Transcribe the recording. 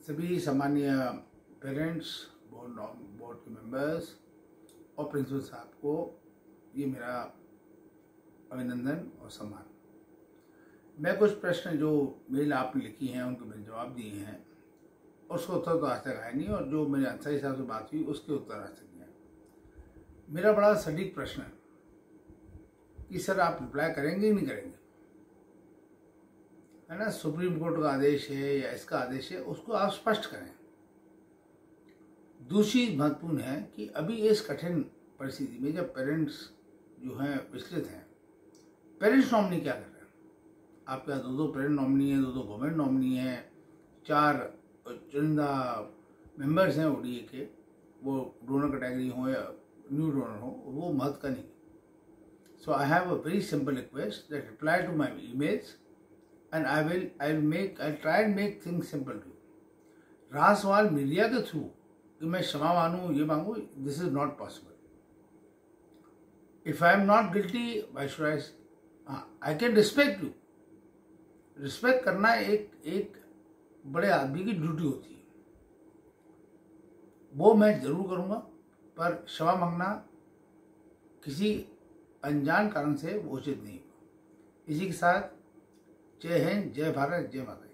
सभी सम्मानीय parents, board के मेंबर्स और प्रिंसिपल साहब को ये मेरा अभिनंदन और सम्मान। मैं कुछ प्रश्न जो मेल आपने लिखी हैं उनको मैंने जवाब दिए हैं, उसका उत्तर तो आज तक आया नहीं, और जो मेरे अंसारी साहब से बात हुई उसके उत्तर आज तक नहीं आया। मेरा बड़ा सटीक प्रश्न है कि सर आप रिप्लाई करेंगे ही नहीं करेंगे, है ना। सुप्रीम कोर्ट का आदेश है या इसका आदेश है, उसको आप स्पष्ट करें। दूसरी महत्वपूर्ण है कि अभी इस कठिन परिस्थिति में जब पेरेंट्स जो हैं विचलित हैं, पेरेंट्स नॉमिनी क्या कर रहे हैं? आपके यहाँ दो पेरेंट नॉमिनी है, दो गवर्नमेंट नॉमिनी है, 4 चुनिंदा मेंबर्स हैं ओडीए के, वो डोनर कैटेगरी हो या न्यू डोनर हो, वो महत्व का नहीं। So I have a very simple request that reply to my emails and I'll try and make things simple to you. रहा सवाल मीडिया के थ्रू कि मैं क्षमा मानूं, ये मांगू, this is not possible. If I am not guilty, why should I can respect you. Respect करना एक बड़े आदमी की ड्यूटी होती है, वो मैं जरूर करूंगा, पर क्षमा मांगना किसी अनजान कारण से वो उचित नहीं होगा। इसी के साथ जय हिंद, जय भारत, जय माता।